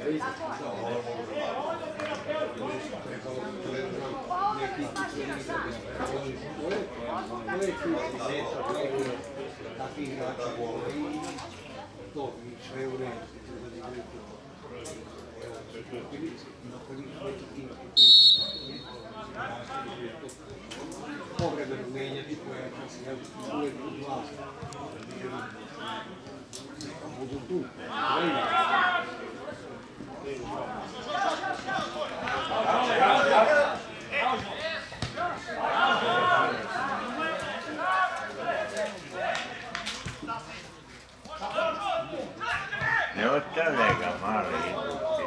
Takvi igrači vole i to sve u redu. Povremeno menjati koja je uvijek u vlast. Budu tu. Ne ostavlja ga malo idući.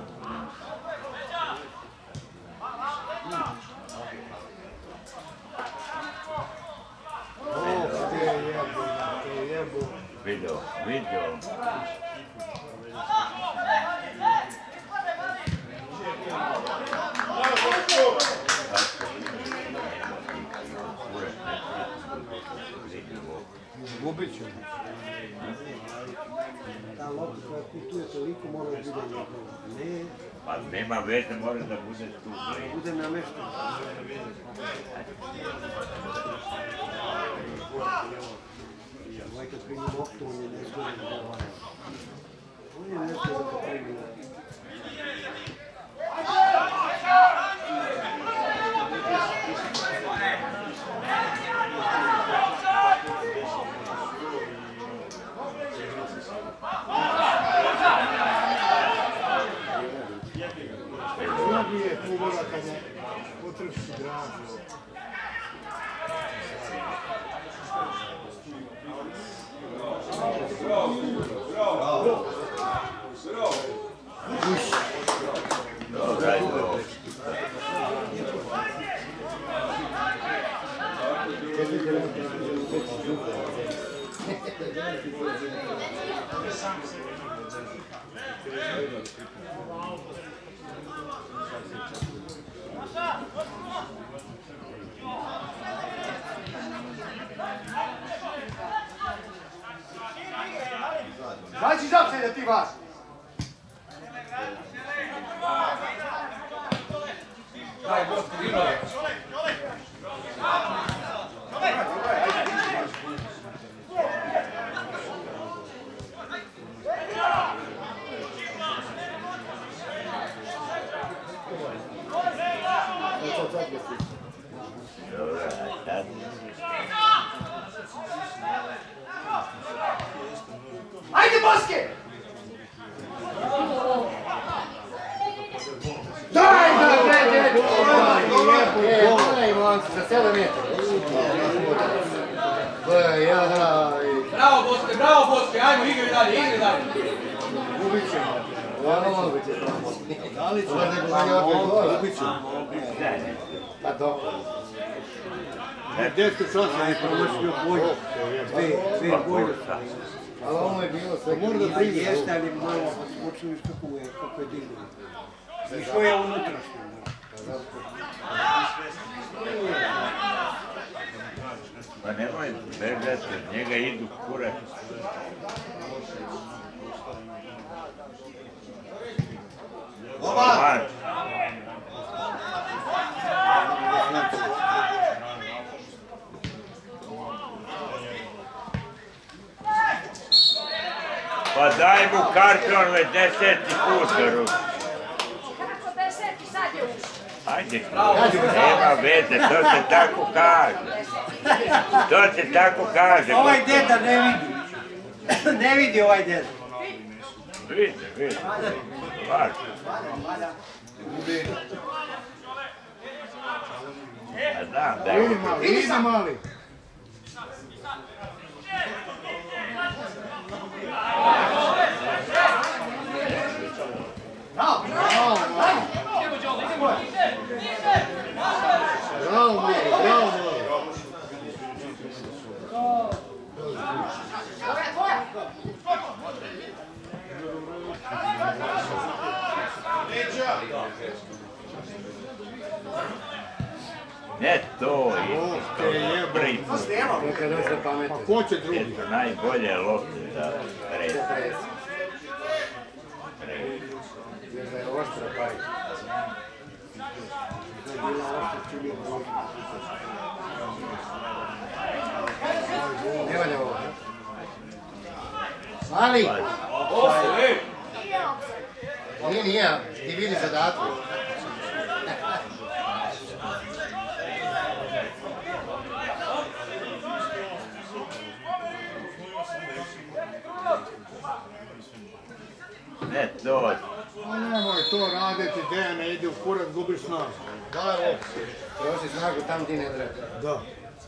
Vidio. Gubit ću. Ta lopta koja putuje toliko mora da bude ne... Pa nema veze, mora da bude tu. Da bude namešten. Ovaj kad primi loptu, on je nezgodan da ovaj. On je nezgodan da primi loptu. Slabije klubova kada potrši građu. Znači zapsaj da ti vas! Daj, gospod, ima je! Ajde, Boske! Daj, za 7 metara. Bravo, Boske, ajmo, igri dalje. Gubit ćemo. Da li ćemo? Gubit ćemo. Pa dobro. Gdje ste časa ne promašio boju? Dve boje. Ali ono je bilo sve kako ima jeste, ali malo počeli kako je digno. I što je unutrašnje. Pa nemoj bežati, od njega idu kure. Oba! Pa daj mu karton već 10. put, Ruš. Kako 10. sad je ušao? Ajde, nema veze, to se tako kaže. To se tako kaže. Ovaj deda ne vidi. Ne vidi ovaj deda. Vidi. Važno. Ja znam da je... Vidi mali. Ne to je prvi put. Pa ko će drugi? Eto, najbolje lopte za pres. Ne valja ovo. Mali! Nije, ti vidi zadatku. Ne, to. Nemoj to raditi, Dejane, ide u kurac, gubiš snagu. Daj ovo. Troši snagu tam ti ne treba. Da.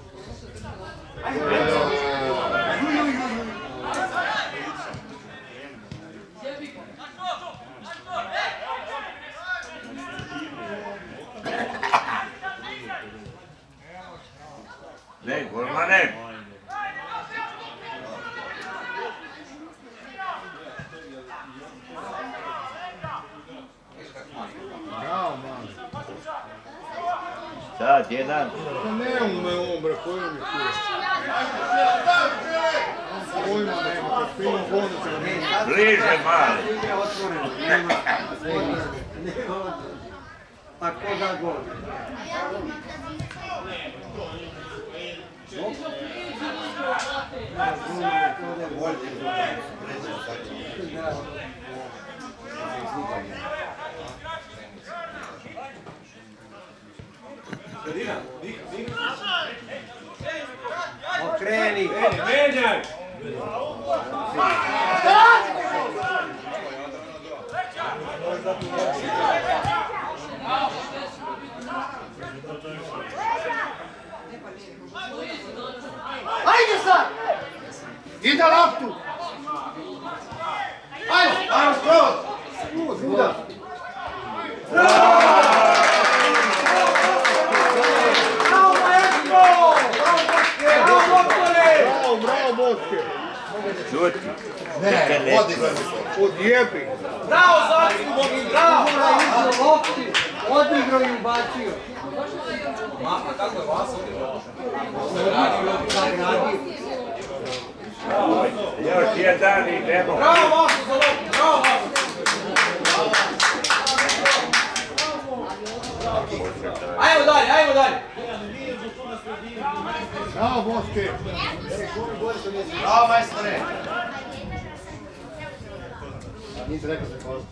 Ne, golmane. Bravo, mali. Sad, jedan. Ne ume on, bre, koji mi tu? Pojma nema, kad spimo bolnice, nema. Bliže, mali. A ko da gol? Okreni! Menjaj! Ajde sad! Ide loptu! Ajde! Ajde, skroz! Udar! Bravo, Boske! Čuti. Ne, odigraj mi to. Odjebi! Bravo, Zlatko! Bravo! Odigrao i ubacio. Mama, kako je vas odigrao? Još jedan i idemo. Bravo, Vasu, za loptu! Bravo, Vasu! Ajmo dalje, ajmo dalje! Bravo, Boske! Bravo, majstore! Nisi rekao se kosti.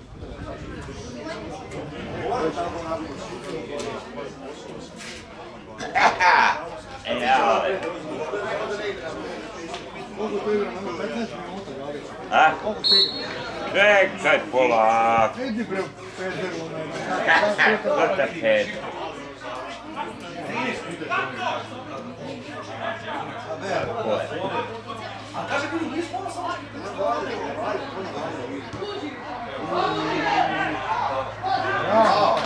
Evo. Koliko to igra? 15 minuta, Galić. A? Koliko to igra? Čekaj polako. Idi bre, Pederu, Ko te pet? A kaže kako je blisko ono samo? Bravo!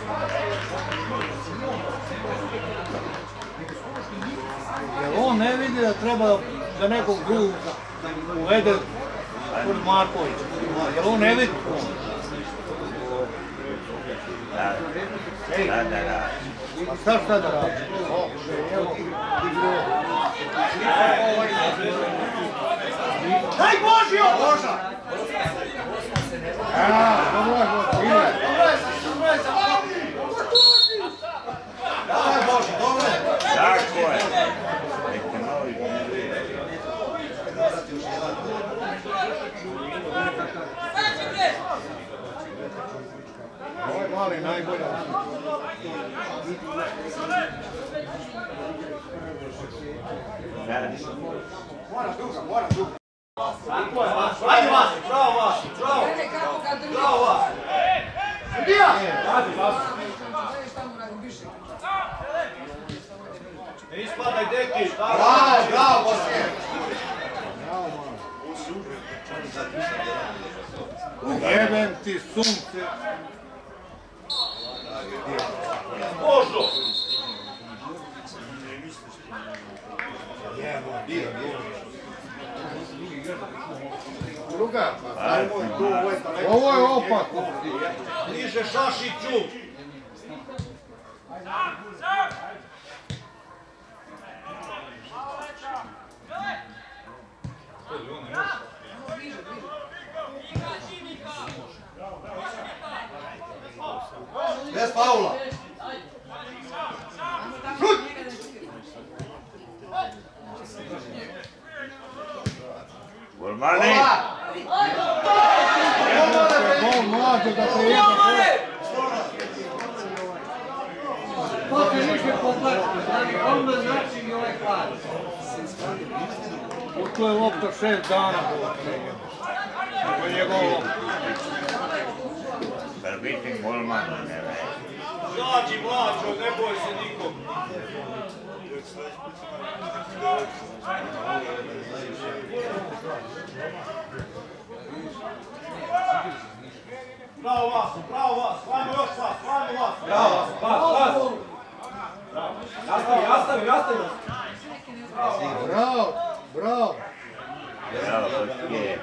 Jer on ne vidi da treba da nekog drugog uvede kod Markovića. Jer on ne vidi to. Da. A šta da radi? Daj Božio! Boža! Dobro je. Daj Božo, dobro je! Tako je. Neki novi. Ovo je mali najbolja. Moram druga. Ajde vas, bravo vas, bravo! Bravo vas! Dija! Ne ispadaj deki! Bravo, Boske! Jebem ti sunce. Božo! Druga. Ovo je opako. Niže Šašiću! Bez faula. Šut! Golmani! Gol mlađe da se jedna. To se više poplačiti, znači onda znači mi ovaj hvar. To je lopta 6 dana. To je njegov lopta. Biti golman, ne već. Zađi mlađo, ne boj se nikom. Bravo vas, hajmo još vas, hajmo vas. Bravo, vas. Nastavi. Bravo. Bravo, Kočije.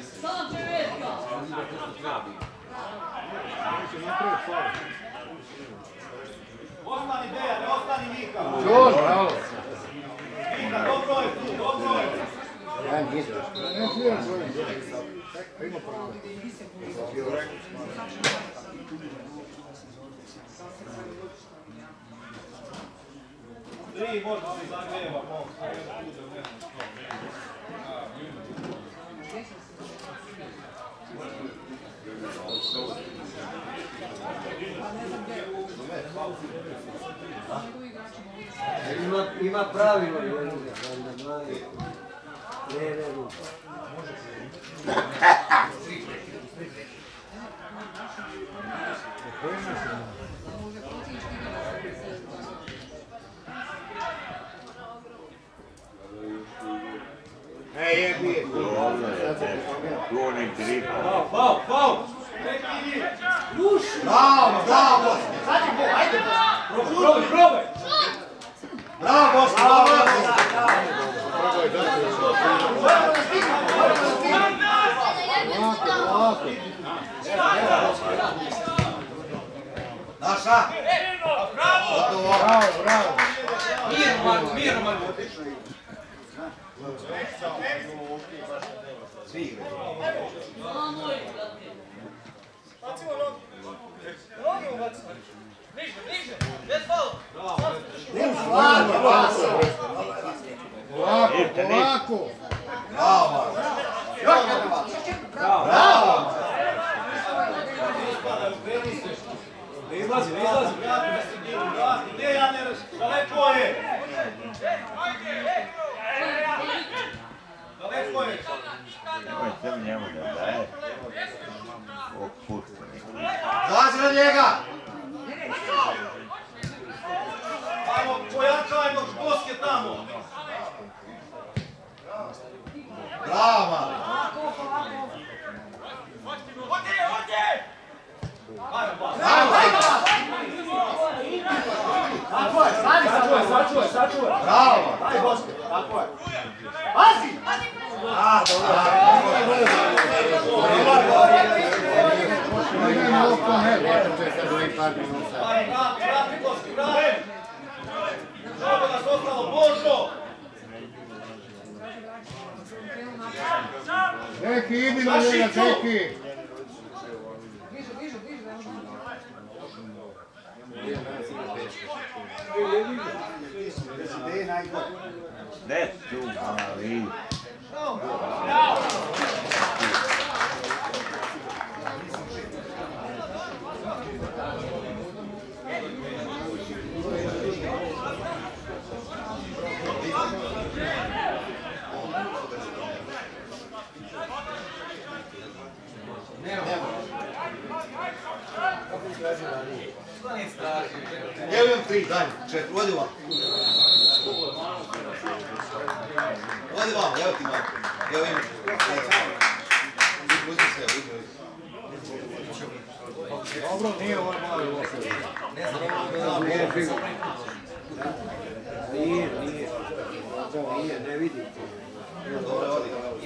Ostani Dejan, ostani Mika. Čuš, bravo. Mika, dobro je tu, dobro je. Ja nisam. Ne svijem svojim djetom. Ima pravo. Tri možda se zagreva, mogu. Ima pravilo jednoga, da znaju. Ne rupa. Jebi. Tu ne gripa. Faul! Bravo! Sad je go, ajde! Probaj! Bravo, bravo! Naša! Bravo. Mirno, Marko. Svi igraju. Polako. Bravo! Bravo! Ne izlazi. Dejan, daleko je! Daleko je! Nemoj sam njemu da daje. Opušteni. Zađi na njega! Ajmo, pojačajmo škoske tamo! Bravo, mali! Sačuvaj. Bravo! Ajde, Boške, tako je. Pazi! Idemo lopta, ne, vrati sad ovih par minuta. Vrati, Koski, vrati! Što nas ostalo, Božo! Deki, idi na njega, Deki. Ne tu, mali. Evo imam 3, daj, 4, vodi vam. Vodi vam, evo ti vam. Evo imam. Uzmi se, Dobro, nije ovaj mali lopta. Nije, ne vidi. Dobro, vodi.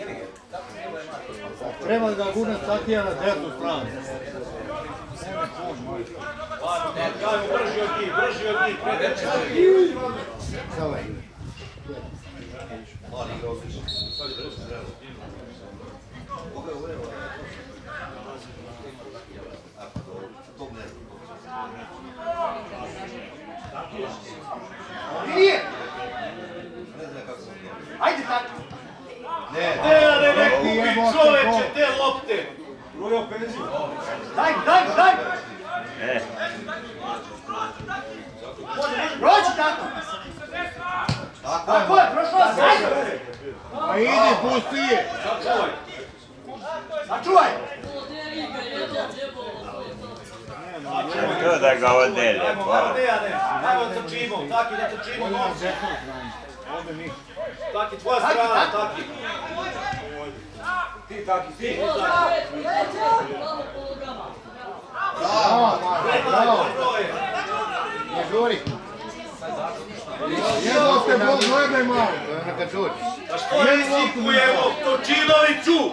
Treba da gurne Satija na desnu stranu. Dajmo, brži od njih, Zavaj. Mali igra odlično. Sad je brzo treba. Ovo je urevo. A pa dobro, to ne znam. Prođi tako! Tako je, prošlo se! Pa idi, pusti je! Sačuvaj! To da ga odnele. Ajmo da trčimo, taki da trčimo novce. Taki, tvoja strana, taki. Ti taki, ti taki. Bravo, bravo! Ne žuri! Jedno ste bol, gledaj malo! Neka žuri! A što rizikujemo Točinoviću?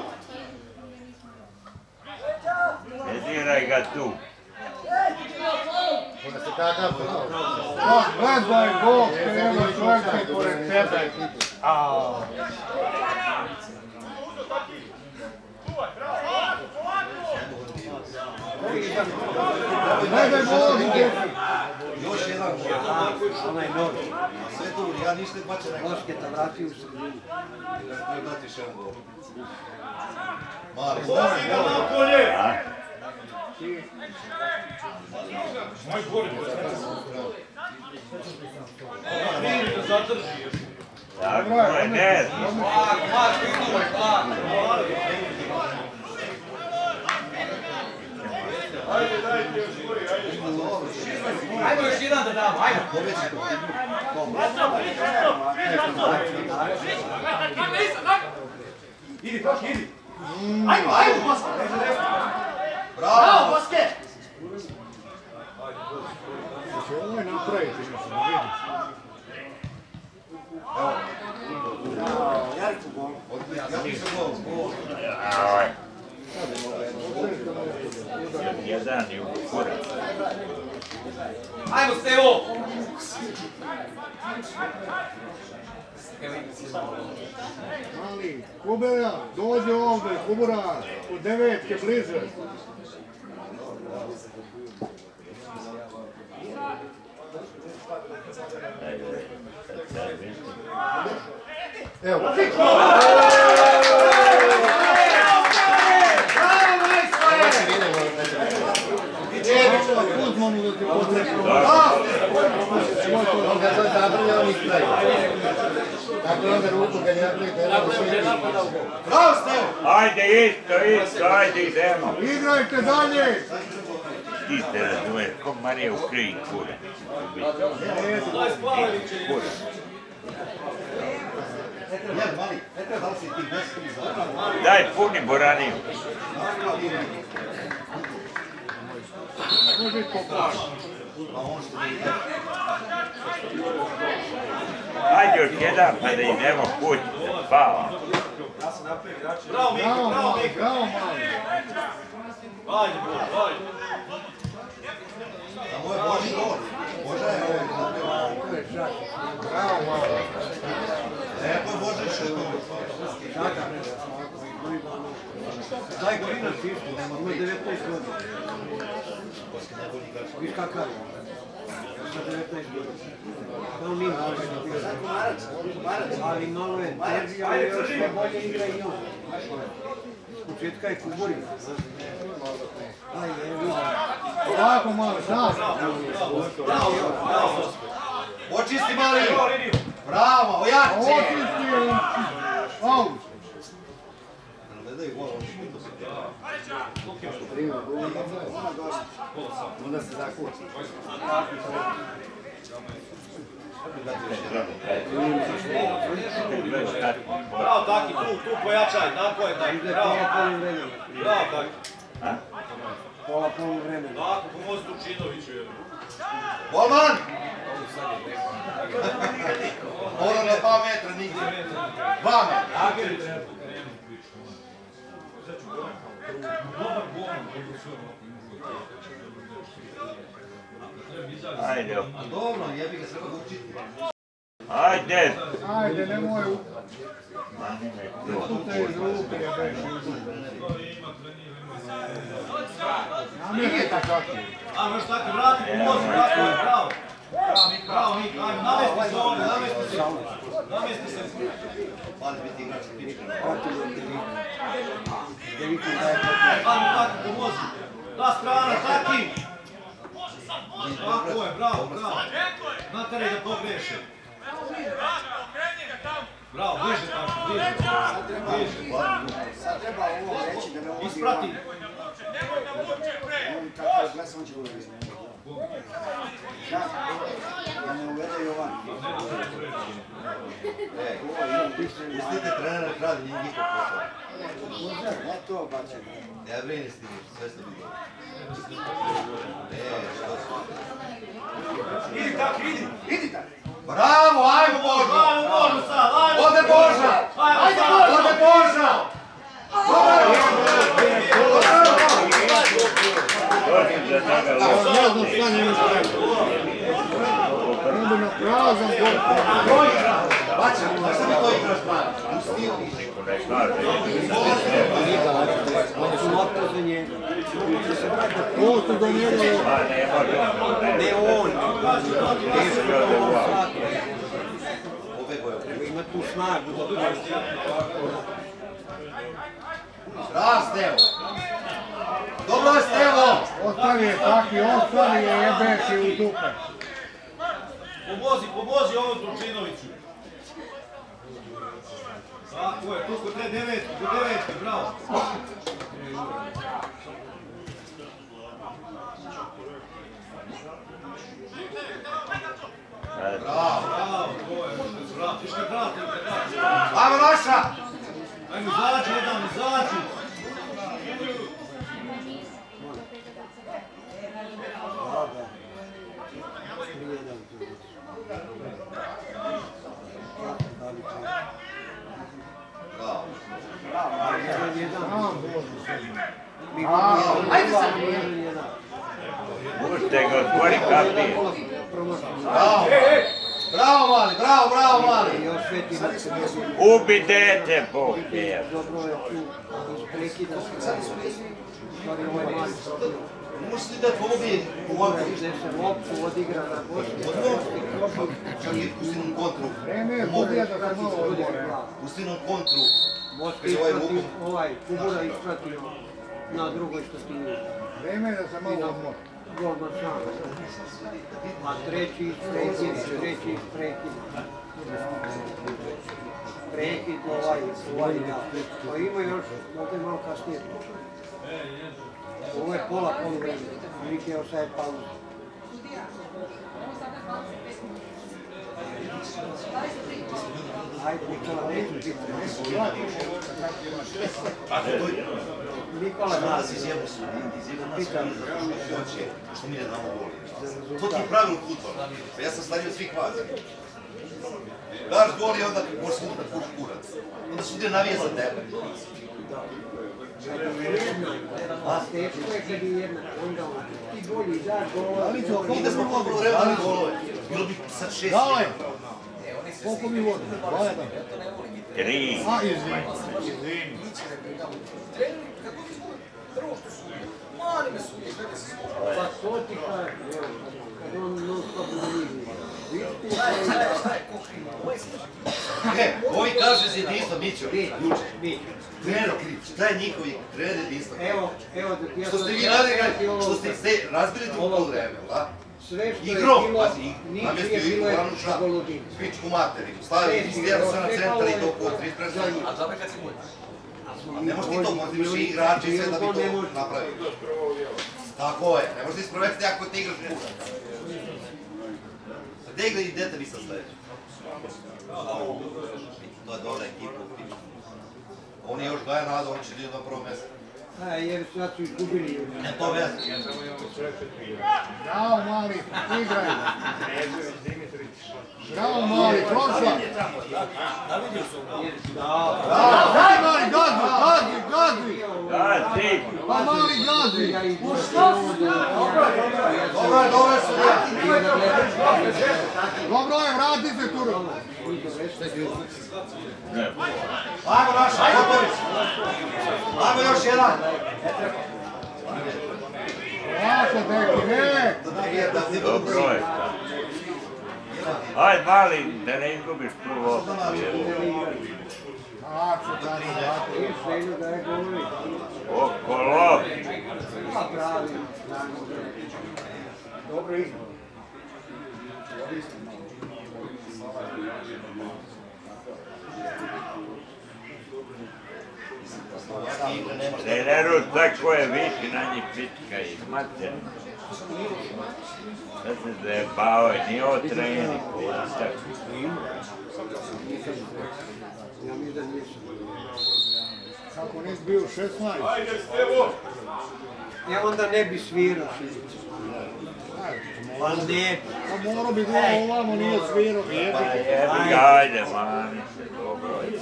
Ne diraj ga tu. Ona se takav pravo. Gledaj Bog, treba čovjek pored tebe. Gledaj Bog, još jedan onaj novi. Sve tu, ja ništa bače rekao. Mošketa vrati u sredinu. Ne dati še on gol. Mali. Posti ga napolje! Moj gori. Vidi da zadrži još. Tako je, ne znam. Marko, idulaj, ajde, dajte još gori, ajde. Ajmo još jedan da damo, ajmo. Idi, Toki, idi. Ajmo, ajmo, Boske. Bravo, Boske. će ovo je napraviti, mislim, vidi. Jaricu gol. Ja nisam gol. Jedan je u kurac. Ajmo, Stevo! Mali, Kubera, dođe ovdje, Kubura, u devetke, bliže. Evo. Kuzmanu da ti podreću. On ga to zabrlja, on ispravi. Tako onda ruku kad je napravite. Bravo, Stevo! Ajde isto, ajde idemo. Igrajte dalje! Ti se razumeš, ko Marija u kriji kure. Daj Spavljeviće. Kure. Ne, mali, ne treba da li si ti 10 za. Daj puni boraniju. Može biti poplaš. Ajde još jedan pa da idemo kući, da spava. Bravo, Miki, bravo, Miki. Bravo, mali. Ajde, Bož, ajde. A moj Boži gol. Boža je ovaj zapio. Bravo, mali. Lepo je Boža še gol. Daj Gorina Fišku, ima 19 godina. Viš kakav je? Ima 19 godina. Kao njim ali malo je teži, ali još sve bolje igra i on. S početka je Kuborin. Ajde, vidim. Ovako, mali, sad. Očisti mali! Bravo, ojače! Očisti je. Au. Onda se zakući. Bravo, Taki, tu pojačaj, tako je, Taki, bravo. Bravo, Taki. Pola vremena. Tako, pomozi Tučinoviću. Golman! Ono na 2 metra nigdje. 2 metra. Ajde. Dobro, jebi ga, treba ga učiti. Ajde. Ajde, nemoj u... Ajde. Tu te iz ruke, jebeš. Namjeti tako. Ajmo još Taki, vrati, pomozi, bravo, bravo. Bravo, Miki, ajmo, namesti se ovdje, namesti se. Namesti se. Pali biti igrač tipičan. Ajmo, Taki, pomozi. Ta strana, taki! Tako je, bravo, bravo. Natari da pogreše. Bravo, bliže tako, bliže. Sad treba ovo reći da ne uvodi Isprati. kako je glas, on će uvodi. Da ne uvede Jovan. Pustite trenera kralj, nije nikog posao. Ne to bače. Ja brini s tim, sve ste bilo. Što su? Idi tako, idi. Idi tako. Bravo, ajmo Božo! Ajmo Božo sad, ajmo! Ode Boža! Ajde Božo! Ode Boža! Ne znam šta njemu treba. Onda na prazan gol. Bača, zašto mi to igraš pan? Pustio mi. Oni su lopta za njega. Ovo su do njega. Ne on. Ima tu snagu. Bravo, Stevo! Dobro je, Stevo! Ostavi je taki, ostavi je jebeti u dupe. Pomozi ovom Tručinoviću. Tako je, tu kod te devetke, bravo. Bravo, to je, bravo, tiš kad vrati. Ajmo naša! Ajmo, izađi jedan, izađi. Ajde sad! Možete ga otvori kapije. Bravo! Bravo, mali, bravo, mali! Ubi dete, Bog je. Dobro je tu isprekida se. Stvari ovaj mali probio. Možeš ti dati obi u ovdje? Iznese loptu, odigra na Božu. Čak i pusti nam kontru. Vreme je budija da se malo odmore. Pusti nam kontru. Moški isprati, Kubura isprati na drugoj stotini. Vreme je da se malo odmore. Golman sam. A treći isprekid. Prekid ovaj da. Pa ima još, možda je malo kasnije. Ovo je pola vremena. Nike ostaje pauza. Ajde, Nikola, neću biti. Nikola, Danas izjemo su, izjemo nas hoće, što mi ne damo voli. To ti je pravilo futbola. Ja sam stavio svih vas. Daš gol i onda možeš sutra puš kurac. Onda sudija navije za tebe. teško je kad je jednak, onda ti bolji daš golova. I da smo mogli vremena golove. Bilo bi sad 6. Dale! Koliko mi vodi? Dale da. 3. A, izvini. Pa to ti kaže, kad on non stop ne Ovi kaže za jedinstvo, Mićo, juče. Trener kriv, šta je njihovi trener jedinstvo? Evo da ti ja što ste vi radili, što ste razbili drugo vreme, da? Sve što je Igrom, bilo, pazi, ničije bilo je golodin. Pičku materiju, stavili istijeno sve na centar i to po 3 presuna. A zabe kad si moj? Ne možeš ti to, možeš imaš i igrači i sve da bi to napravili. Tako je, ne možeš ti sprovesti ako ti igraš kuda. Gdje igra i dete vi sad sledeći? To je dobra ekipa. Oni još daje nada, oni će biti na prvo mjesto. Jer sad su izgubili. Ne to veze. Bravo mali, igraj. Bravo mali, prošla. Daj mali, gazi. Gazi! Pa mali gazi. Dobro su Dobro je, vrati se tu. Ajmo naša, gotovi. Ajmo još jedan. Lako, deki, ne. Dobro je. Ajde, mali, da ne izgubiš prvo. I Švenju da je govori. Okolo. Pa pravi. Dobro izbor. Treneru tako je visi na njih pička i mater. Da se zajebao, nije ovo trening. Ja mi da nisam. Kako nisi bio 16? Ja onda ne bi svirao Šilić. Pa ne. Pa morao bi gleda ovamo, nije svirao. Jebi ga, ajde, mani se, dobro je.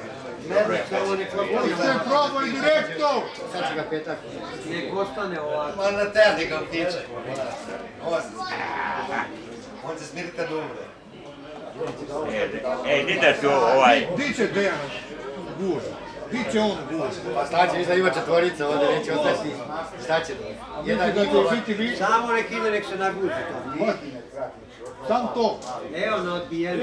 Sve probaj direktor! Sad će ga petak. Nek ostane ovako. Ma na terdi ga utiče. On se smiri kad umre. Ej, di da su ovaj... Di će Dejan guža? Di će on guža? Pa šta će, ima četvorica, ovdje neće ostati. Šta će to? Jedan Mislite da njihova. će biti vi? Samo nek ide, nek se naguzi to. Sam to. Evo na odbijenju.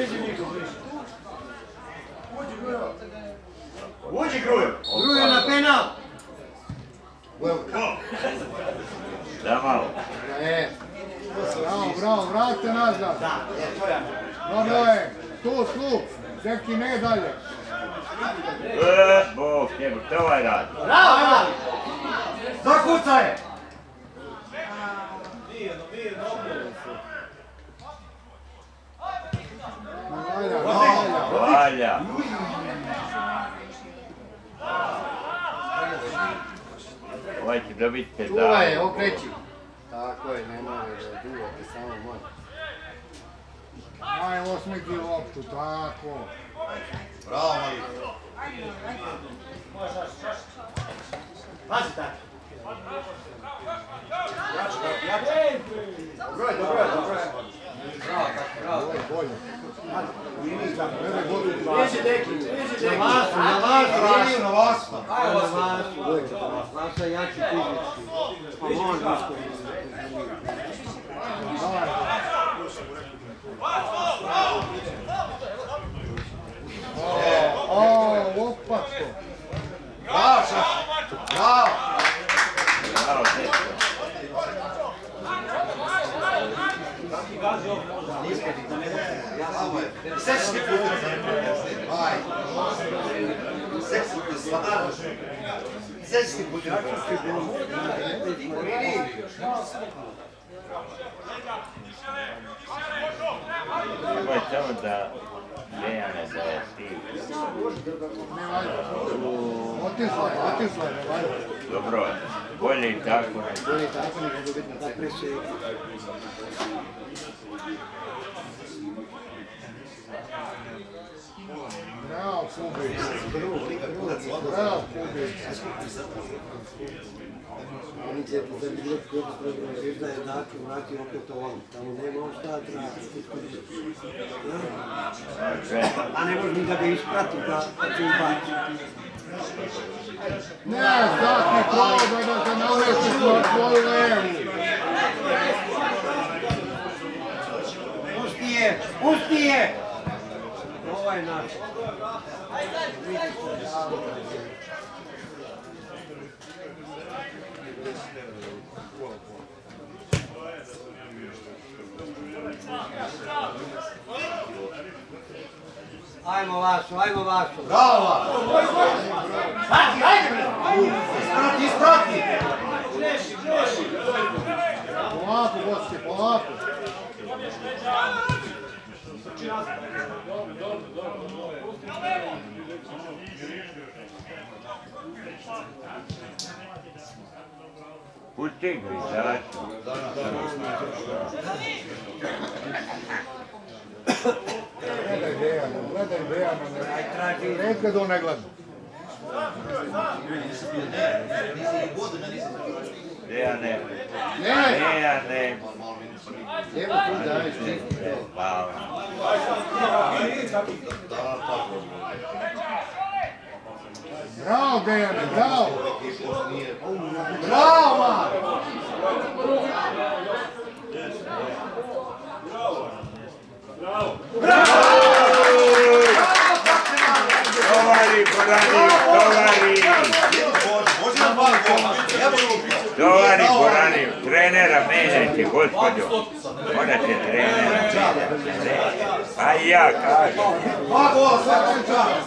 Uđi Grujo! Grujo na penal! Da malo. Bravo, vratite nazad. Dobro je, tu, Zeki ne dalje. Bog, jebo, to ovaj radi. Bravo! Zakucaj! Valja. Ovaj će dobiti pedal. Čuvaj, okreći. Tako je, ne može da duvate, samo može. Aj, osmeti loptu, tako. Bravo, Marija. Pazi tako. Dobro je. Ovo je bolje. Na vasu! Na vas. Ajde na vasu! Vasa jači fizički. Pa može isto. Opako. Bravo, Šaš. Bravo. Bravo, dečko. Bravo je. Sećaš ti putem za Aj. Sećaš ti stvarno. Sećaš ti putem Ovo je samo da Dejane da je stiv. Otisla je, ne valja. Dobro, bolje i tako. Bolje tako nego dobiti na Da preseki. Bravo, Kubić. Bravo, Kubić. Oni će za bilek koji da je jednako vrati opet ovom. Tamo nema on šta traži. A ne može ni da ga isprati da će ubaci. Ne, Zaki, probaj da se navesti svoju levu. Pusti je! Ovo je naš. Ajmo Vaso. Bravo! Zaki, ajde! Isprati! Polako, gosti, polako. Pusti ga, izaći. Gledaj Dejana, nekad on ne gleda. Dejane. Evo tu daješ. Hvala. Bravo, Dejane, bravo! Bravo, man! Bravo! Trenerite, gospodju, morate trenirati. A i ja kažem. Dva gola, svaki čas.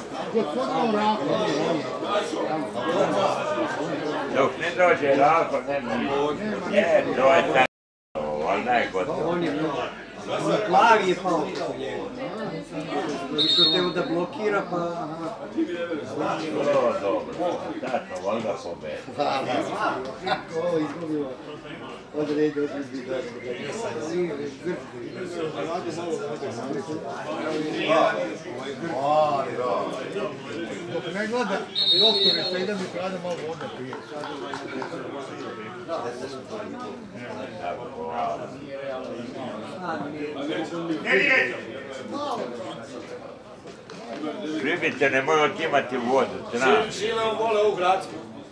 Dok ne dođe Rako, ne može. To je tako, ali najgotovo. On je mnogo. Plavi je pao u njegu. Što teo da blokira, pa... Dobro, tato, valjda pobedi. Ovo izgubilo. Odredi, odredi, dok ne gleda doktorica, ide mi krade malo vode pije. Ribice ne moju otimati vodu, znam. Šile on vole ovu gradsku.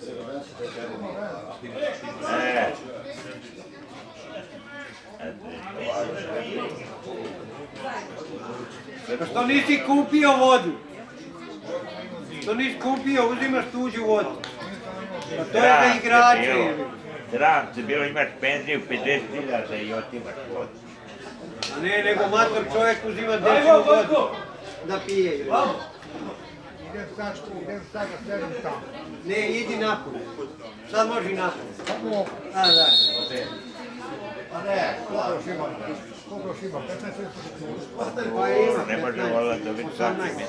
Što nisi kupio vodu? Što nisi kupio, uzimaš tuđu vodu. Pa to je za igrače. Sram se bilo, imaš penziju 50.000 i otimaš vodu. A ne, nego mator čovjek uzima dečju vodu da pije. Idem sad da sedim tamo. Ne, idi napolje. Sad može i napolje. A, da. A ne, koliko još ima? 15 Pa ima Ne može vola dobiti svaki minut.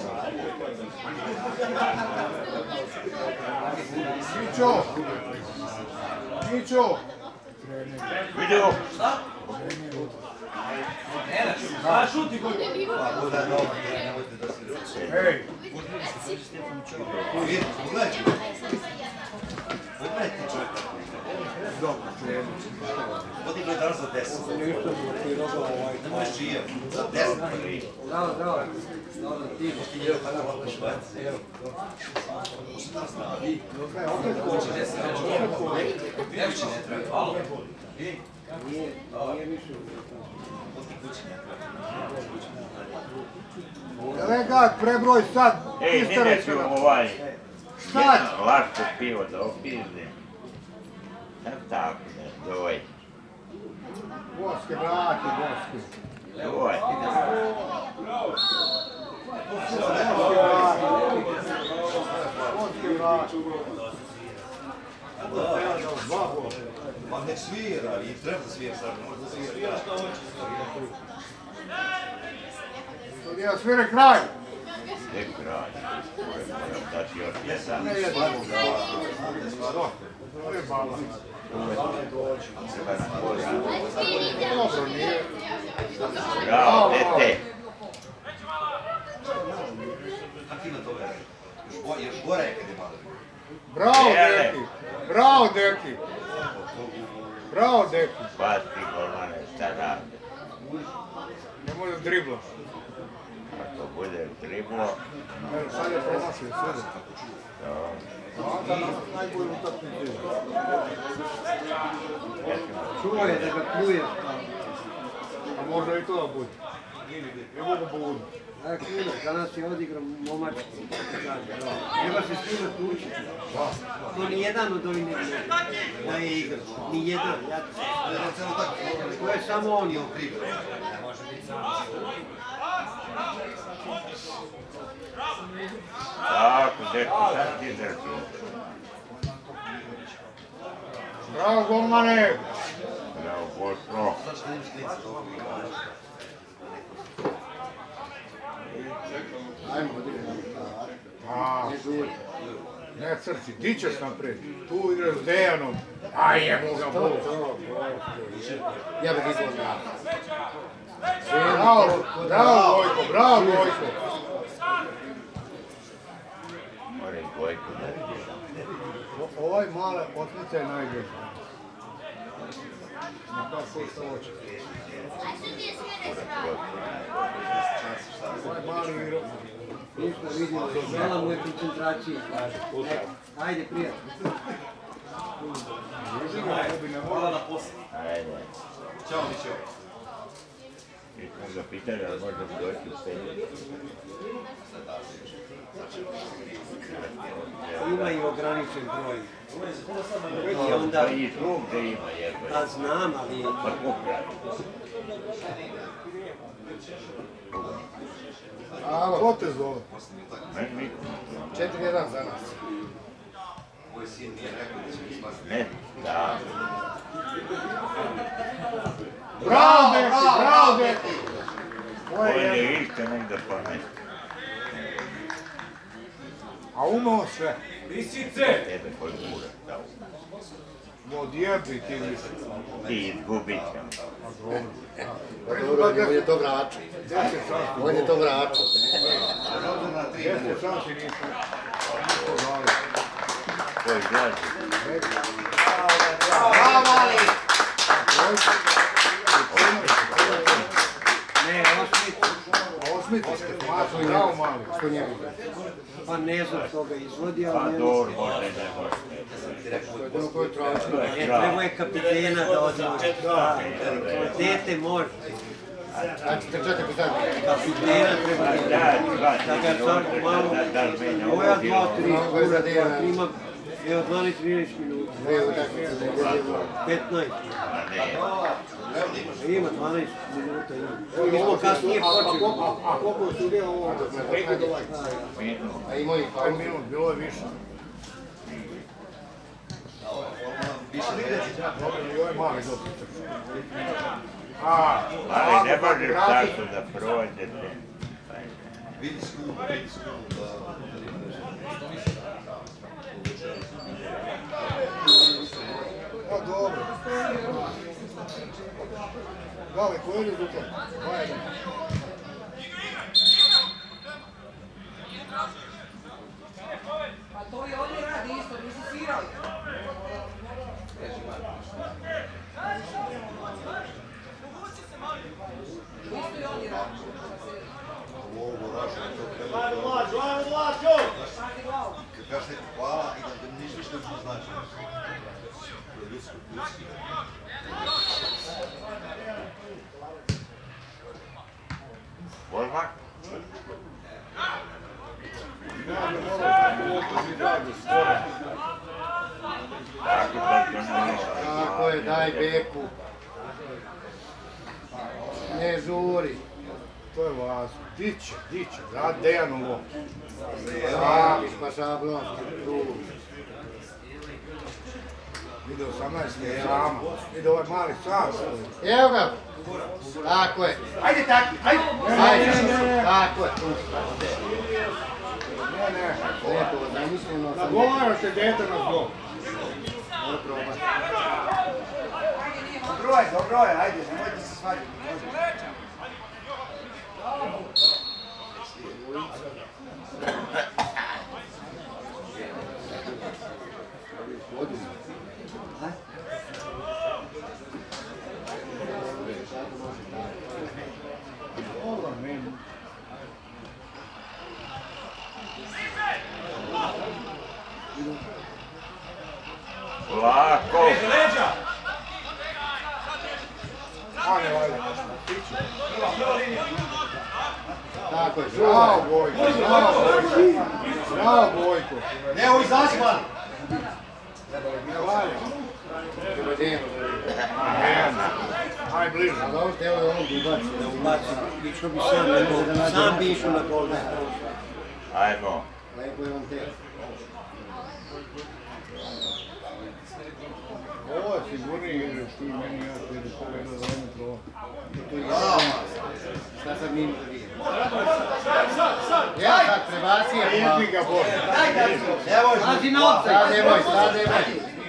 Mićo! Vidio! A šuti gol. Hej! Pogledajte. Pogledajte čovjeka. Dobro, krenu. Vodi ga danas za 10. Ne možeš čije. Za 10. Bravo, bravo. Ti. Nije više. Delegat, prebroj sad. Ej, ne ću ovaj. Sad. Laško pivo da opizdim. Tako, ne, doj. Boske, vrati, boske. Doj. Boske, vrati. Ma ne svira, i treba da svira sad, ne može da svira. Ja svire kraj. Tek kraj. Moram dati još jedan. Ne jedno. To je bala. Dobro, nije. Bravo, dete. Kako ima to veze? Još gore je kad je malo. Bravo, deki. Bravo, deki. Bravo, deki. Pasti golmane, šta rade? Ne može dribla. Ako bude driblo, Sad je promašio, sve. Najbolji utakmice. Čuvaj da ga pljuješ. A možda i to da bude. Ne mogu povudu. A Kino, danas je odigrao momački. Treba se s njima tučiti. No nijedan od ovih ne je igrao. Nijedan. To je samo on. tako, dečko, sad ti drži. Bravo, golmane! Bravo, Boško. Ajmo, ne crci, di ćeš naprijed? Tu igraš s Dejanom. Aj, jebo ga Bog. Ja bih izgledao ja. Bravo, bravo Gojko, bravo Gojko. Mora i Gojko da radi. Ovaj male otmica je najbolji. Neka pušta oči. Ovaj mali igra. Ništa vidimo, dozvala mu je koncentraciji. Ajde, prijatelj. Hvala na poslu. Ajde. Ćao, Mićo. I smo ga pitali, ali možda bi došli u Pelje. Ima i ograničen broj. I Pa onda... i drugde ima jedno. Da znam, ali... Pa ko pravi? Alo, ko te zove? Meni niko. 4-1 za nas. Moj sin nije rekao da će mi spasiti. Ne, da. Bravo, deki, bravo, deki! On je isto negdje pametno. A umeo sve. Tebe koji kura dao. Odjebi ti više. Ti izgubit ćemo. Dobro, on je to vračao. On je to vračao. Jeste šansi nisu dali. Koji glađe? Bravo, mali! Ne, Osmicu ste, bravo, mali. Što njemu? pa ne znam što ga izvodi, Pa ali ne dobro, znam. možda i ne može. To je tražno. Treba je kapitena da odloži. Dete može. Znači, trčate pitanje. Kapitena treba da ga sam malo... Moja 2-3 ima... Evo 12-13 minuta. 15. Ima 12 minuta. Mi smo kasnije počeli. A koliko je sudija ovo? A imao ih par minut, bilo je više. Dobro, i ovaj mali dobro. Ali ne možeš tako da prođete. Vidi skup, vidi skup. Pa dobro. Gale, koji je rezultat? 2-1. Pa to i oni radi isto, nisi svirali. Isto i oni radi. Kad kažete hvala i da ništa što ne znači. Ljudski. Volmak? Tako je, daj beku. Ne žuri. To je važno. Diće, rad Dejanu loptu. Rabiš pa šablonski krug. Ide 18 je sama. Ide ovaj mali sam stoji. Evo ga. Tako je. Ajde taki, ajde. Tako je. Ne. Lepo, zamišljeno. Nagovarate dete na zbog. Ovo probaj. Dobro je, ajde, nemojte se svađati. Lako! Tako je, bravo Bojko, bravo Bojko. Ne, ovo izaći van! Ne valja. Aj bliže. Ali ovo te ovo bi ubacio. Da ubacim, išao bi sam bi išao na gol. Ajmo. Lepo je on te. Ovo je sigurniji igraš ti meni, ja ti je pogledao za jednu prvo. To je šta sad mi da vidim. Ja sad prebaci je pa. Ipi ga bolje. Pazi na opcaj. Sad nemoj.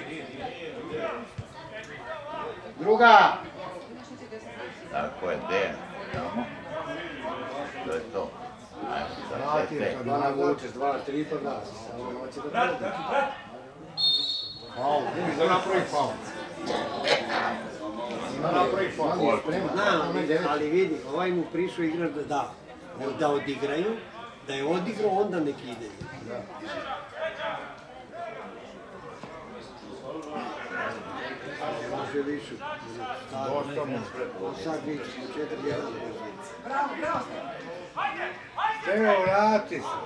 Druga. Tako je, Dejan. Tamo. To je to. Ajmo, sad sve te. Da navučeš 2-3 pa da. Samo hoće da prede. Faul, vidi da napravi faul. Da napravi faul. Znam, ali vidi, ovaj mu prišao igrač da odigraju, da je odigrao, onda nek ide. može više. Dosta mu. Sad vići, 4-1. Bravo, bravo ste. Evo, vrati se.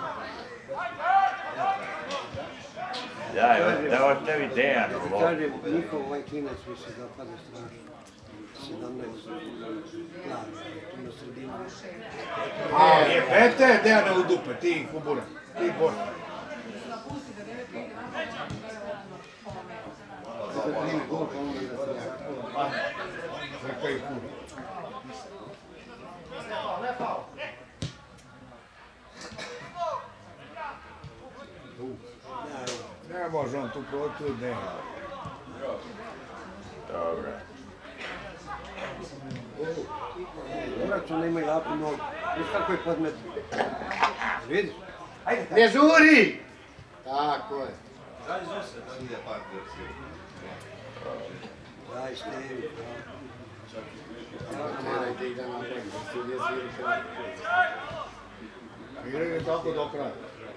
Daj, da ostavi Dejanu. Kaže, njihov ovaj klinac mi se dopada strašno. 17. Plavi, tu na sredinu. A, jebete, Dejana u dupe, ti kubura, ti boš. Napustite, ne me pijete, Kada primi gol, pa onda da se jako. Neka ih kuda. Ne može on tu proći od Dejana. Dobro. Uraču nema jako nogu. Viš kako je podmet. Vidiš? Ne žuri! Tako je. Ide par versije. Daj, Stevi. Čerajte ih da napravim, sudje svirka. Igraju tako do kraja.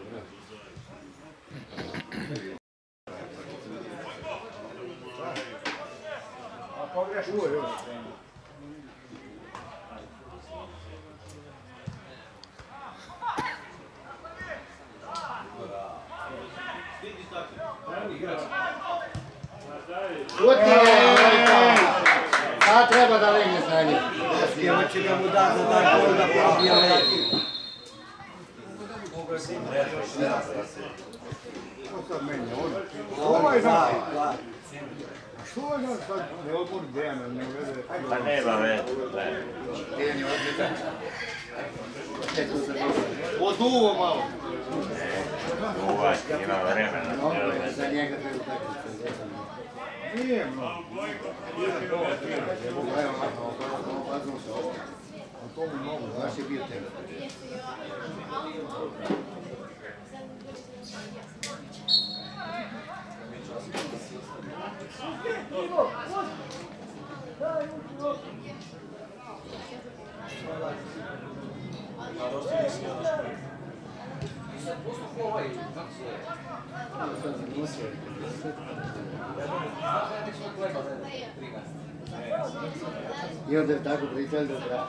A pogreš uvo još. Šuti je! Sad treba da legne za njih. Hoće da mu da gol da probije leđi. Što sad meni? Ovaj da. Što je sad? Ne odmori Dejana, ne uvede. Pa nema veze. Dejan je odličan. Od uvo malo. Ovaj, ima vremena. Za njega treba utakmice. Nije mnogo. Evo ovako, se ovo. A to mu mnogo, znaš je bio tebe. I onda je tako pričali do kraja.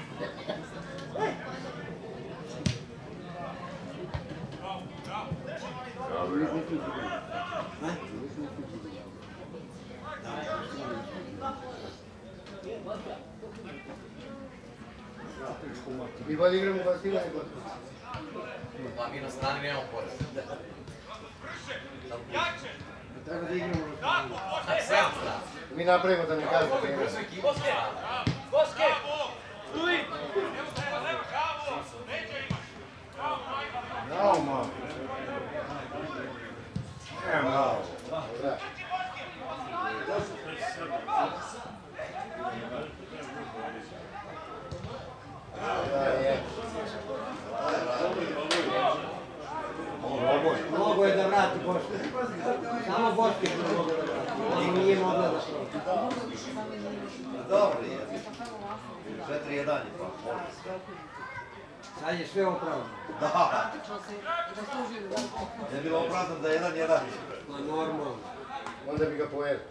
Mi bolje igramo bastiva nego. Pa mi na strani nemamo porez. Treba da igramo na stranu. Mi napravimo da ne kažemo. Boske! Boske! Tuj! Bravo, malo. Bravo. Mogu je da vrati Boške. Samo Boške je mogu da vrati. I nije mogla da šlo. Dobro je. 4-1 je pa. Sad je sve opravno. Da. Je bilo opravdano da je 1-1. Ma normalno. Onda bi ga pojeli.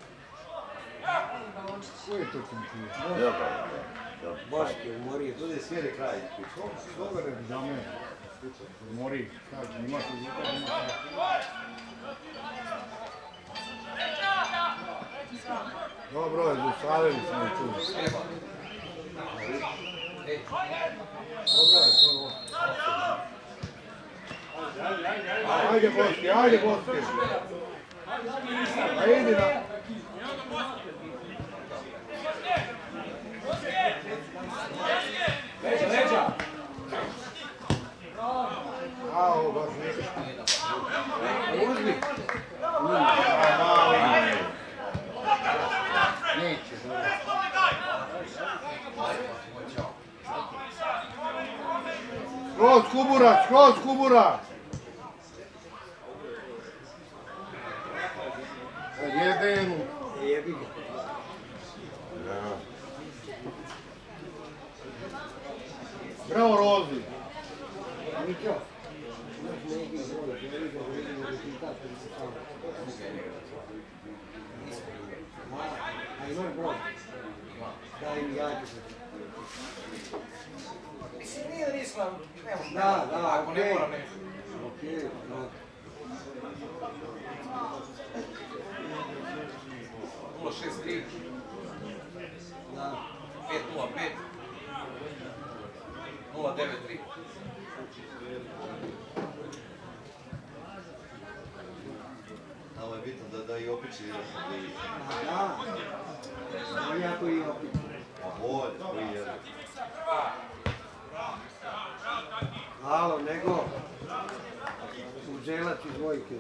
Ko je to čempion? Boške umorio. Ljudi je svijeli kraj. Što ga ne za mene? Mori, kaže, imaš rezultat, imaš. Dobro je, zustavili smo i čuli. Dobro je, to je ovo. Ajde Boške, ajde Boške. Ajde na... Bravo, baš Uzmi. neće. Skroz kubura, skroz kubura. Jebenu. Jebi ga. Bravo Rozi. Mićo. Imaš neki gol, jebi ga, vidimo da ti tako se samo. A imaš broj? Daj mi ja ću. Mislim, nije da nisam, Da, ako ne moram nešto. Okej, da. 063 Da. 505 093. Ovo je bitno da i opiči igraš na ligi. Da. Jako i opet. A bolje, koji je. Alo, nego. Uzelac iz dvojke.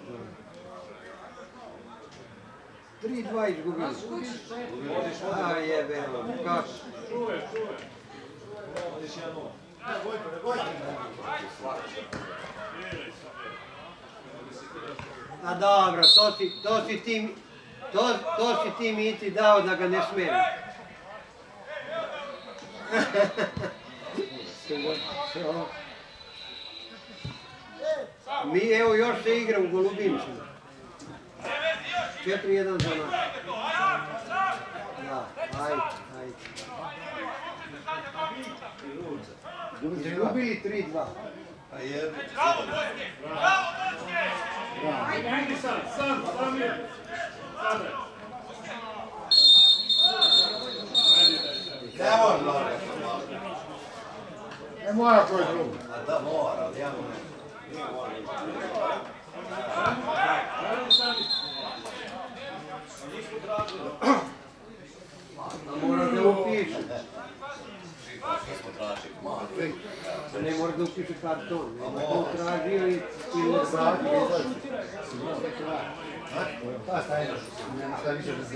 3-2 izgubili. A jebe, kako? A dobro, to si ti Mici dao da ga ne smijem. Mi evo još se igra u Golubinčinu. 4-1 za nas. Da, ajde. Izgubili 3-2. A je. Ajde sam mir. Ne mora koji drugi. A da mora, ali ja Mora da upiše. Ne mora da upiše karton. Ne mora da tražio i ne tražio. Šta više bez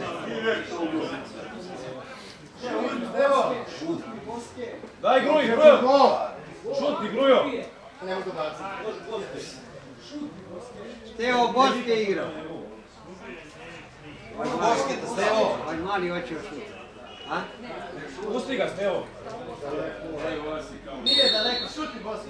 Daj Gruj, Grujo! Šutni, Grujo! Stevo Boske igra. Boske, da Stevo! Aj mali hoće šut. A? Pusti ga, Stevo! Nije daleko, šuti Boski.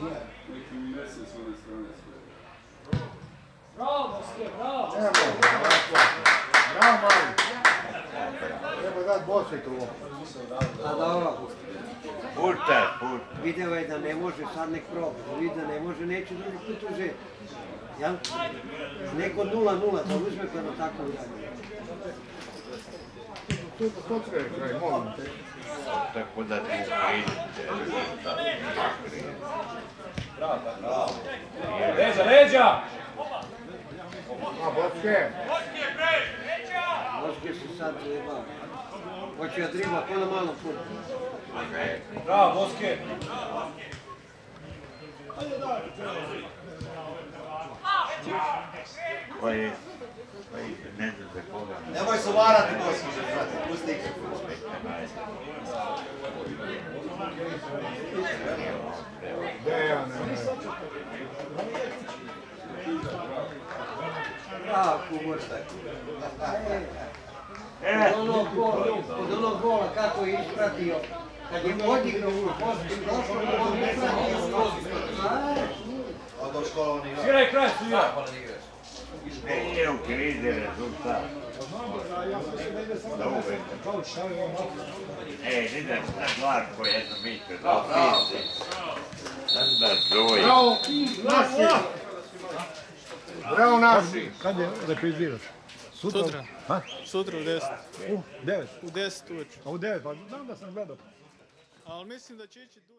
Bravo, Boske, bravo! Bravo, mali. Treba dati Boske tu. A dobro. Pušta. Video je da ne može, sad nek proba. Vidi da ne može, neće drugi put uzeti. Jel? Neko 0-0, da uzme kada tako uradi. To treba kraj, molim te. Tako da ti Bravo. Leđa! A, Boske. Boske se sad zajebao. Hoće ja dribla, ko na malom putu. Bravo, Boske! Koji ne znam za koga. Nemoj se varati, Boski, pusti. Bravo, kumor. Od onog gola kako je ispratio, kad je odigrao u postu, došao je on ispratio. A do škola on igra. Sviraj kraj, svira! Nije u krizi rezultat. Da uvek. Idem na Glarko jedno mišlju, da upizdi. Da zvoji. Bravo, naši. Bravo, naši. Kad je repriziraš? Sutra. Ha? Sutra u 10. U 9? U 10 uveče. A u 9, pa znam da sam gledao. Ali mislim da će ići